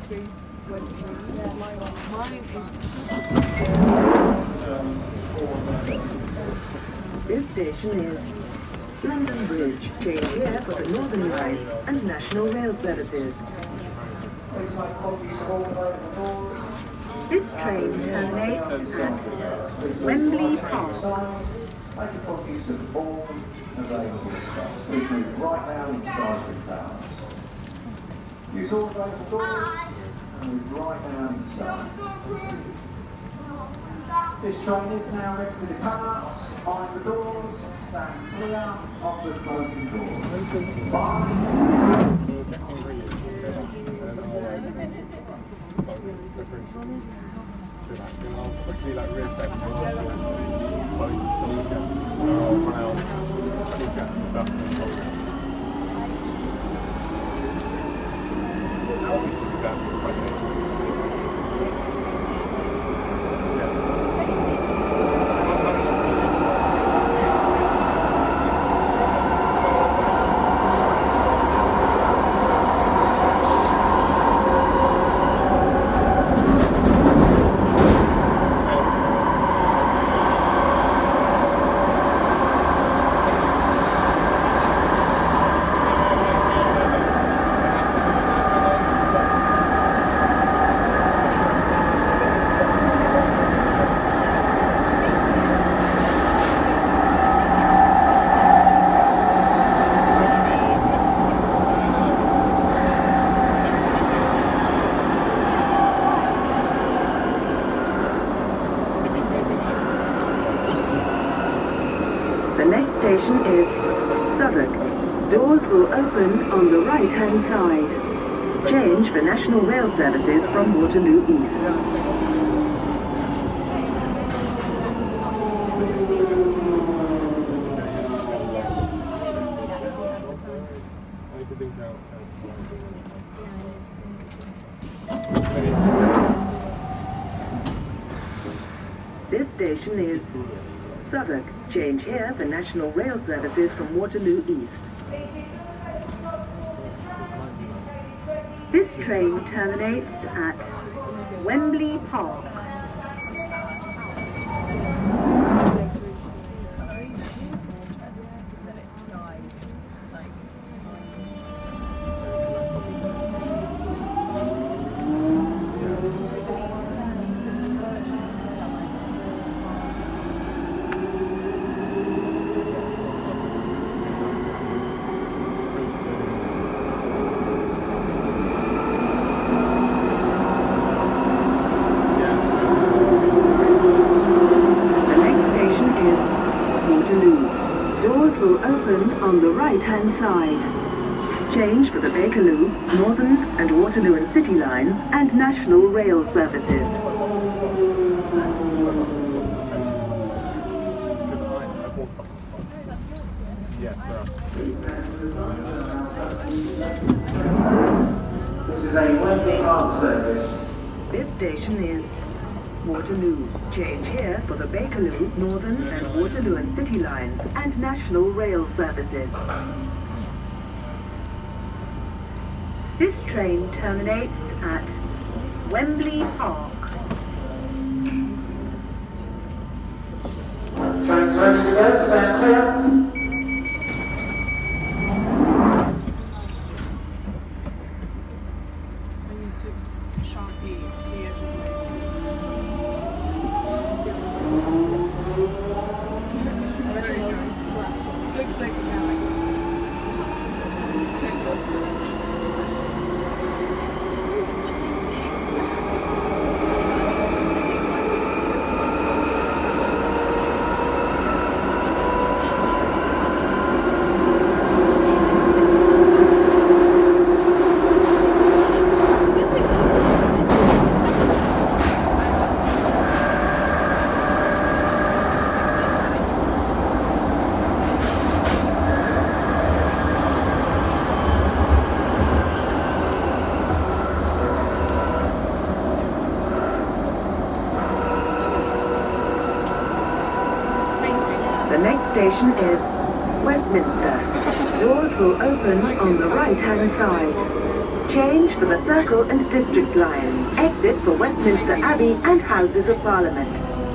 This station is London Bridge. Change here for the Northern Line and National Rail services. This train terminates at Wembley Park. Thank you for use of all available spots. Please move right now inside the class. Use all available doors and move right now inside. This train is now ready to depart. Mind the doors, stand clear of the closing doors. Bye. The next station is Southwark. Doors will open on the right-hand side. Change for National Rail services from Waterloo East. This station is Southwark. Change here for National Rail services from Waterloo East. This train terminates at Wembley Park. Doors will open on the right-hand side. Change for the Bakerloo, Northern and Waterloo and City lines and National Rail services. This is a Wembley Park service. This station is Waterloo. Change here for the Bakerloo, Northern and Waterloo and City lines and National Rail services. This train terminates at Wembley Park. Train's ready to go, stand clear. Looks like the galaxy. The next station is Westminster. Doors will open on the right-hand side. Change for the Circle and District line. Exit for Westminster Abbey and Houses of Parliament.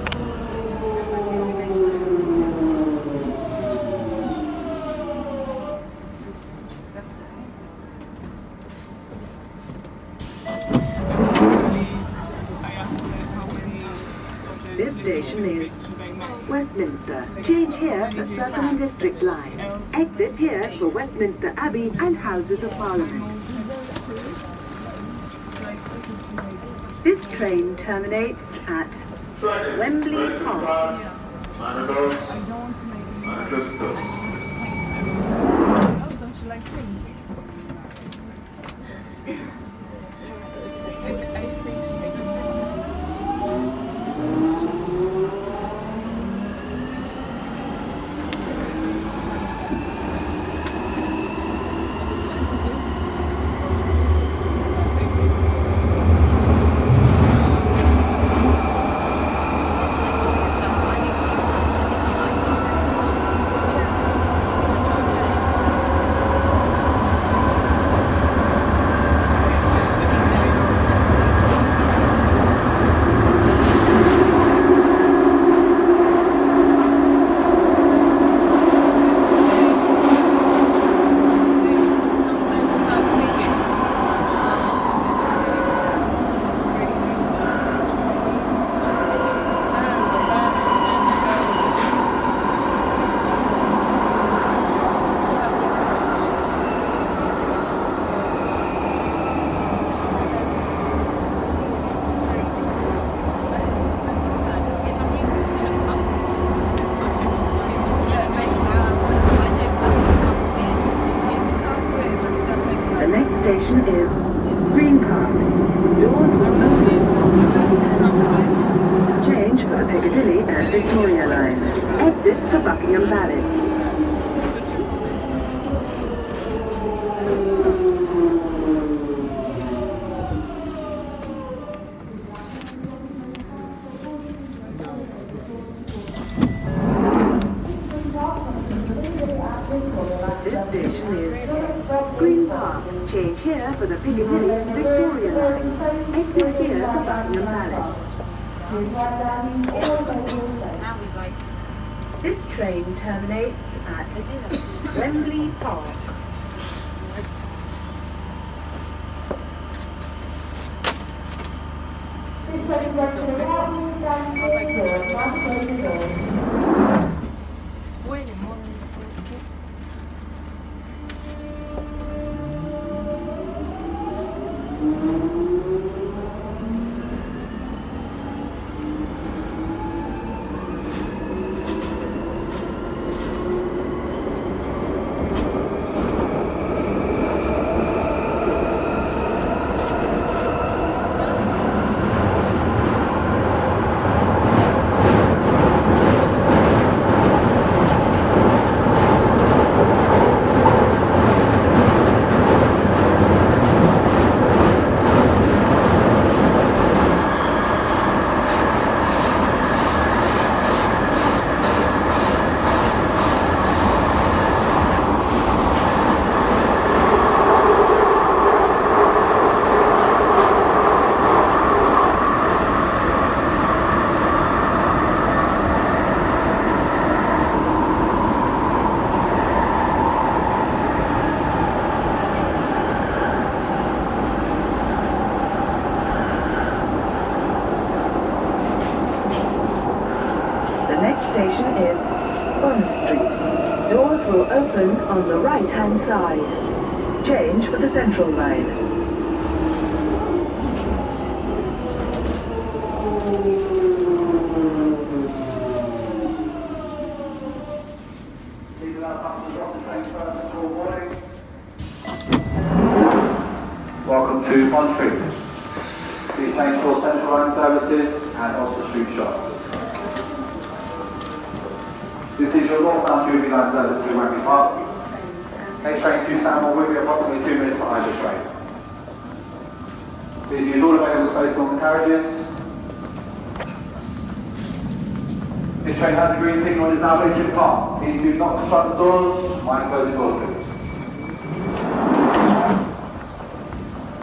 This station is Westminster. Change here for Circle and District line. Exit here for Westminster Abbey and Houses of Parliament. This train terminates at Wembley Park. Station is Green Park. Doors will open on the left-hand side. Change for the Piccadilly and Victoria line. Exit for Buckingham Palace. This station is Green Park. Change here for the Piccadilly and Victoria line. Exit here for Buckingham Palace. This train terminates at Wembley Park. This train is going to the Bermondsey stand doors. One close the doors. Spoiling more than spoiled kids. Station is Bond Street. Doors will open on the right-hand side. Change for the Central line. Welcome to Bond Street. Please change for Central line services and Oxford Street shops. This is your northbound Jubilee line service to Wembley Park. Next train to Stanmore will be approximately 2 minutes behind this train. Please use all available space on the carriages. This train has a green signal and is now ready to depart. Please do not obstruct the doors. Mind closing doors, please.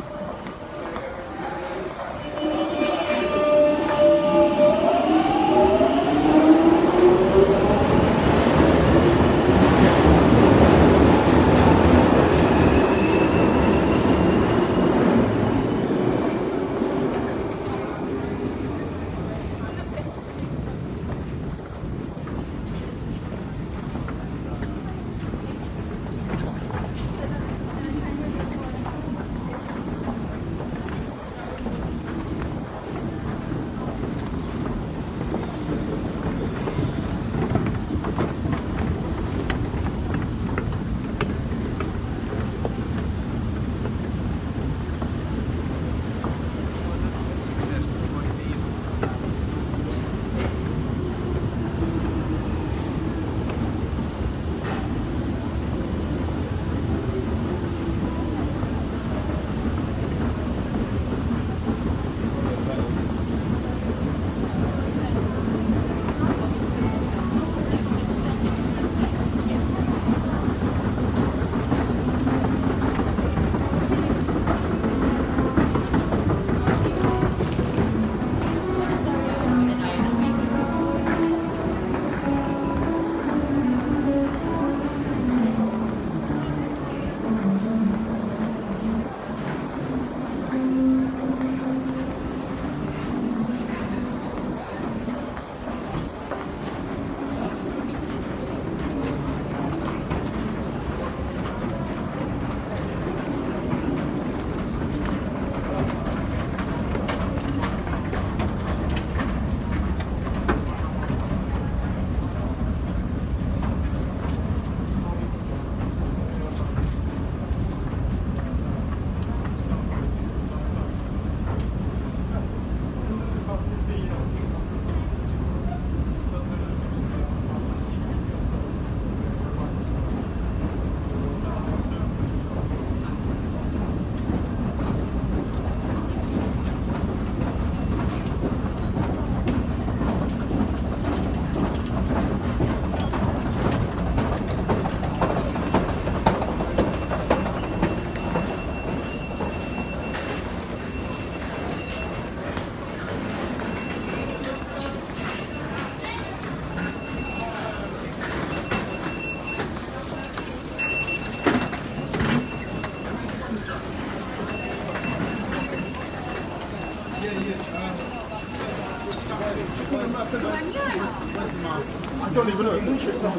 I don't even know.